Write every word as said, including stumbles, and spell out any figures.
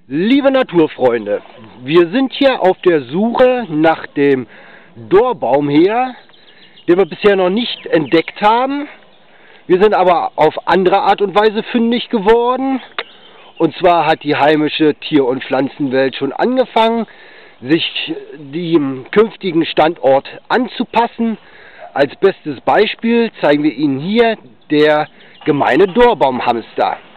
Liebe Naturfreunde, wir sind hier auf der Suche nach dem Dorbaumheer, den wir bisher noch nicht entdeckt haben. Wir sind aber auf andere Art und Weise fündig geworden. Und zwar hat die heimische Tier- und Pflanzenwelt schon angefangen, sich dem künftigen Standort anzupassen. Als bestes Beispiel zeigen wir Ihnen hier der gemeine Dorbaumhamster.